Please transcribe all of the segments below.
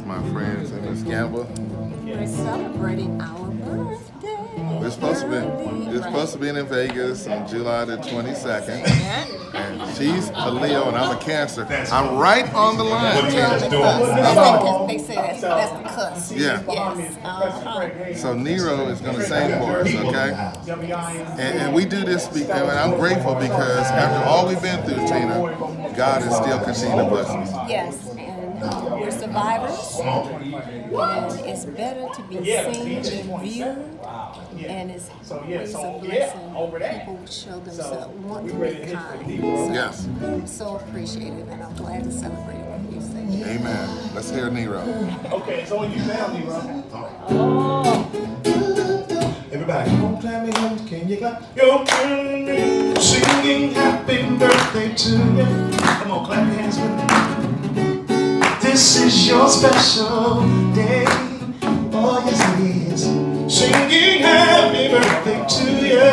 my friends and Miss Gamble. We're celebrating our birthday. It's supposed to be in Vegas on July the 22nd. And she's a Leo and I'm a Cancer. I'm right on the line. They say that's the cusp. Yeah. Yes. So Nero is going to sing for us, okay? And we do this, and I'm grateful because after all we've been through, Tina, God is still continuing to bless us. Yes, and we're survivors. And it's better to be seen than viewed. And it's always a blessing. People show themselves, want to be kind. So, Yes. I'm so appreciative, and I'm glad to celebrate with you. Amen. Let's hear Nero. Okay, it's on you now, Nero. Everybody, come on, clap your hands. Can you clap your hands? Singing happy birthday to you. Come on, clap your hands with me. This is your special day. Oh, yes, it is. Singing happy birthday to you.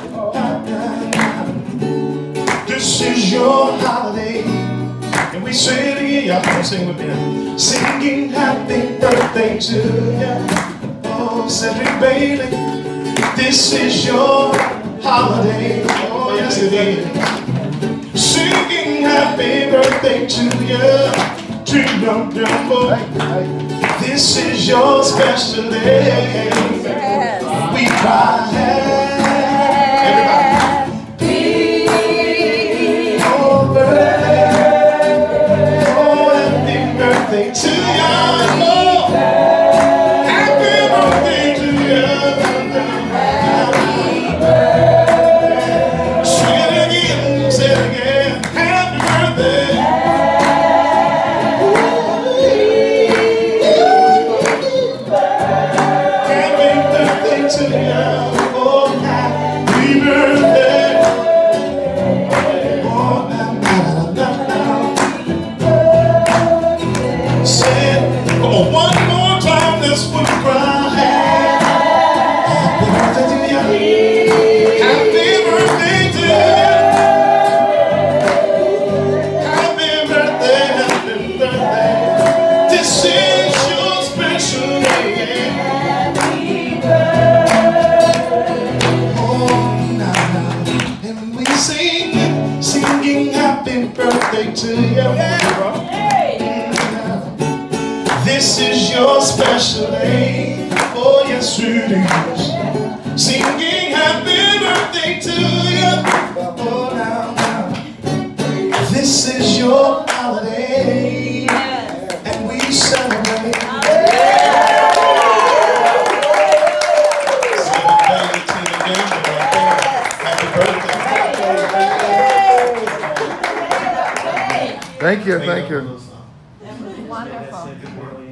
This is your holiday. And we say it again. Y'all can sing with me now. Singing happy birthday to you. Oh, Cedric Bailey. This is your holiday. Oh, yes, it is. Singing happy birthday to you. Boy. This is your special day. We cry happy birthday to you. Happy birthday to you. Sing it again, say it again. Happy birthday. To you. This is your special day. Oh, yes, it is. Singing happy birthday to you. Oh, now. This is your holiday. And we celebrate. Happy birthday. Thank you, thank you. Wonderful.